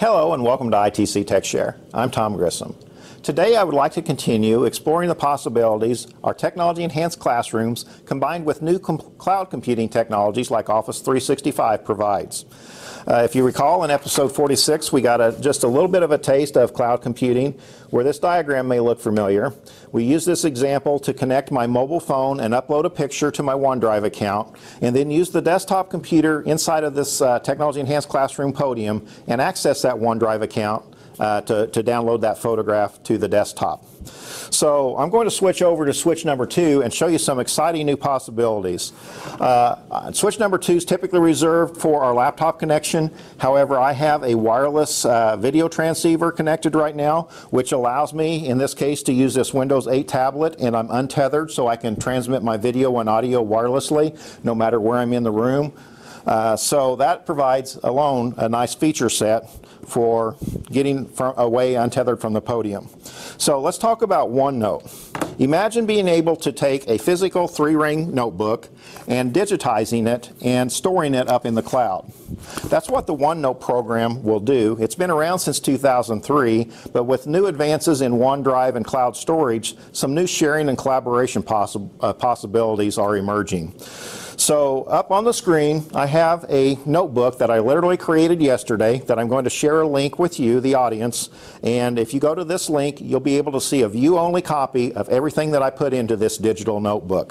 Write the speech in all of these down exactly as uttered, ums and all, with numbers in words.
Hello and welcome to I T C TechShare. I'm Tom Grissom. Today I would like to continue exploring the possibilities our technology-enhanced classrooms combined with new com cloud computing technologies like Office three sixty-five provides. Uh, if you recall, in episode forty-six we got a, just a little bit of a taste of cloud computing where this diagram may look familiar. We use this example to connect my mobile phone and upload a picture to my OneDrive account, and then use the desktop computer inside of this uh, technology-enhanced classroom podium and access that OneDrive account uh, to, to download that photograph to the desktop. So I'm going to switch over to switch number two and show you some exciting new possibilities. Uh, switch number two is typically reserved for our laptop connection. However, I have a wireless uh, video transceiver connected right now, which allows me, in this case, to use this Windows eight tablet, and I'm untethered so I can transmit my video and audio wirelessly no matter where I'm in the room. Uh, so that provides alone a nice feature set for getting from, away untethered from the podium. So let's talk about OneNote. Imagine being able to take a physical three-ring notebook and digitizing it and storing it up in the cloud. That's what the OneNote program will do. It's been around since two thousand three, but with new advances in OneDrive and cloud storage, some new sharing and collaboration possi uh, possibilities are emerging. So up on the screen, I have a notebook that I literally created yesterday that I'm going to share a link with you, the audience. And if you go to this link, you'll be able to see a view-only copy of everything that I put into this digital notebook.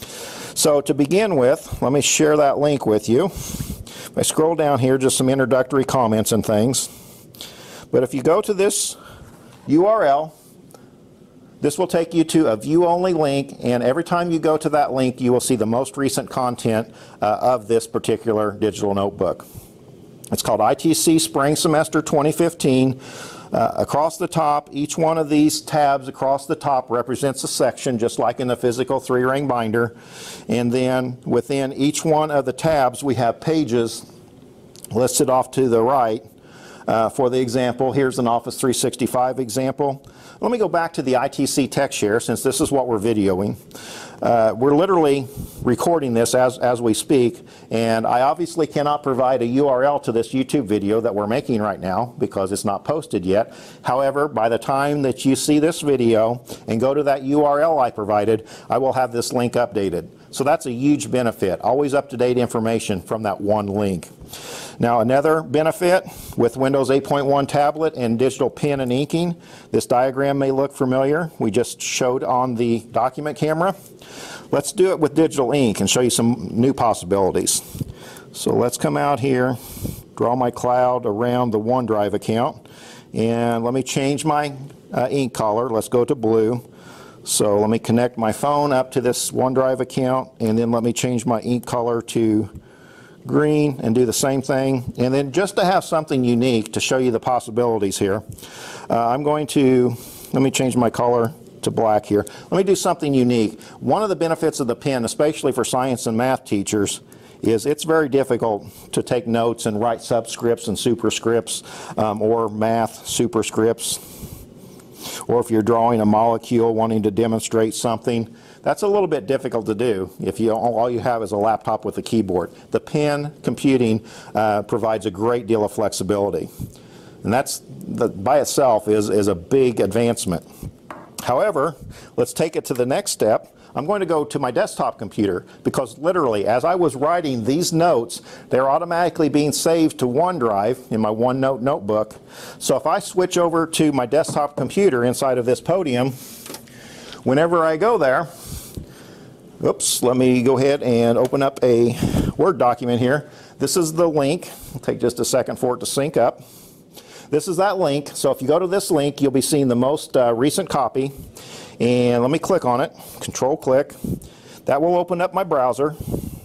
So to begin with, let me share that link with you. If I scroll down here, just some introductory comments and things. But if you go to this U R L, this will take you to a view-only link, and every time you go to that link, you will see the most recent content uh, of this particular digital notebook. It's called I T C Spring Semester twenty fifteen. Uh, across the top, each one of these tabs across the top represents a section, just like in the physical three-ring binder. And then within each one of the tabs, we have pages listed off to the right. Uh, for the example, here's an Office three sixty-five example. Let me go back to the I T C TechShare, since this is what we're videoing. Uh, we're literally recording this as, as we speak, and I obviously cannot provide a U R L to this YouTube video that we're making right now because it's not posted yet. However, by the time that you see this video and go to that U R L I provided, I will have this link updated. So that's a huge benefit. Always up-to-date information from that one link. Now, another benefit with Windows eight point one tablet and digital pen and inking, this diagram may look familiar. We just showed on the document camera. Let's do it with digital ink and show you some new possibilities. So let's come out here, draw my cloud around the OneDrive account, and let me change my uh, ink color. Let's go to blue. So let me connect my phone up to this OneDrive account, and then let me change my ink color to green and do the same thing. And then just to have something unique to show you the possibilities here, uh, I'm going to, let me change my color to black here. Let me do something unique. One of the benefits of the pen, especially for science and math teachers, is it's very difficult to take notes and write subscripts and superscripts um, or math superscripts. Or if you're drawing a molecule wanting to demonstrate something, that's a little bit difficult to do if you all you have is a laptop with a keyboard. The pen computing uh, provides a great deal of flexibility, and that's the, by itself is, is a big advancement. However, let's take it to the next step. I'm going to go to my desktop computer because literally as I was writing these notes, they're automatically being saved to OneDrive in my OneNote notebook. So if I switch over to my desktop computer inside of this podium, whenever I go there, oops, let me go ahead and open up a Word document here. This is the link. It'll take just a second for it to sync up. This is that link. So if you go to this link, you'll be seeing the most uh, recent copy. And let me click on it, control click. That will open up my browser.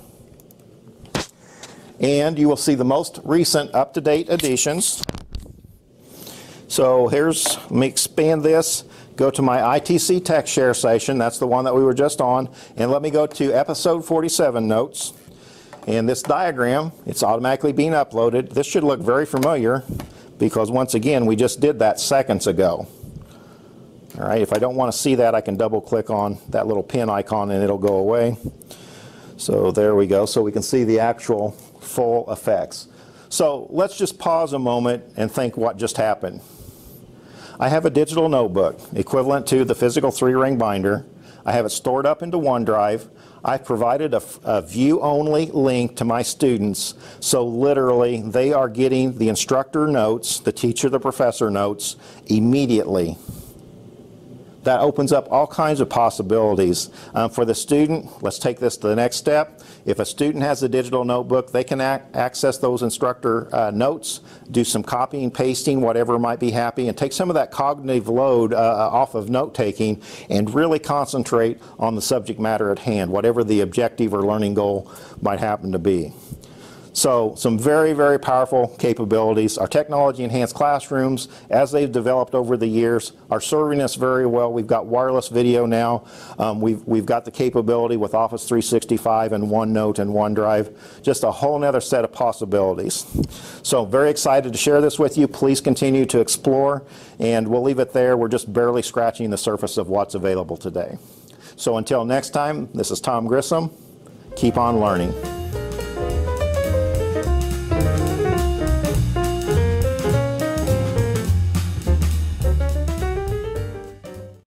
And you will see the most recent up-to-date editions. So here's, let me expand this, go to my I T C TechShare session, that's the one that we were just on, and let me go to episode forty-seven notes. And this diagram, it's automatically being uploaded. This should look very familiar because once again, we just did that seconds ago. All right, if I don't want to see that, I can double click on that little pen icon and it'll go away. So there we go. So we can see the actual full effects. So let's just pause a moment and think what just happened. I have a digital notebook equivalent to the physical three-ring binder. I have it stored up into OneDrive. I've provided a, a view-only link to my students, so literally they are getting the instructor notes, the teacher, the professor notes, immediately. That opens up all kinds of possibilities. Um, for the student, let's take this to the next step. If a student has a digital notebook, they can ac access those instructor uh, notes, do some copying, pasting, whatever might be happy, and take some of that cognitive load uh, off of note-taking and really concentrate on the subject matter at hand, whatever the objective or learning goal might happen to be. So some very, very powerful capabilities. Our technology-enhanced classrooms, as they've developed over the years, are serving us very well. We've got wireless video now. Um, we've, we've got the capability with Office three sixty-five and OneNote and OneDrive. Just a whole other set of possibilities. So very excited to share this with you. Please continue to explore, and we'll leave it there. We're just barely scratching the surface of what's available today. So until next time, this is Tom Grissom. Keep on learning.